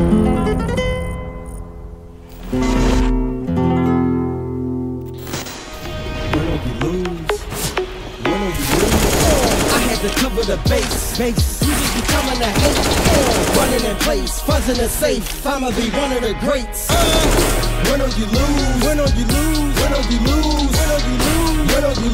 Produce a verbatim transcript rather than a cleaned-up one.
To cover the base, base. You just becoming a hate. Running in place, fuzzing the safe. I'ma be one of the greats. Uh, win or you lose, win or you lose, win or you lose, win or you lose, win or you